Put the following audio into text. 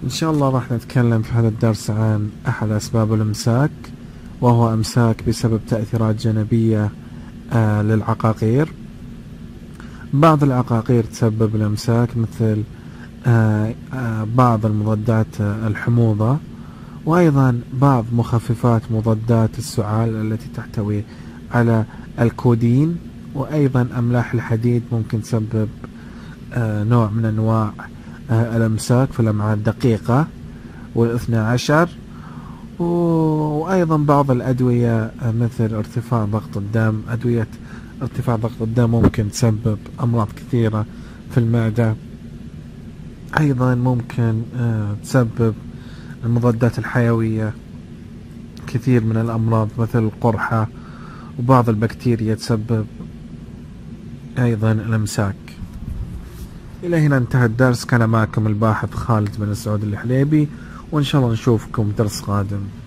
إن شاء الله راح نتكلم في هذا الدرس عن أحد أسباب الإمساك، وهو إمساك بسبب تأثيرات جانبية للعقاقير. بعض العقاقير تسبب الإمساك مثل بعض المضادات الحموضة، وأيضا بعض مخففات مضادات السعال التي تحتوي على الكودين، وأيضا أملاح الحديد ممكن تسبب نوع من أنواع الإمساك في الأمعاء الدقيقة والاثنى عشر. وأيضا بعض الأدوية مثل ارتفاع ضغط الدم. أدوية ارتفاع ضغط الدم ممكن تسبب أمراض كثيرة في المعدة. أيضا ممكن تسبب المضادات الحيوية كثير من الأمراض مثل القرحة، وبعض البكتيريا تسبب أيضا الإمساك. إلى هنا انتهى الدرس. كان معكم الباحث خالد بن سعود الحليبي، وإن شاء الله نشوفكم درس قادم.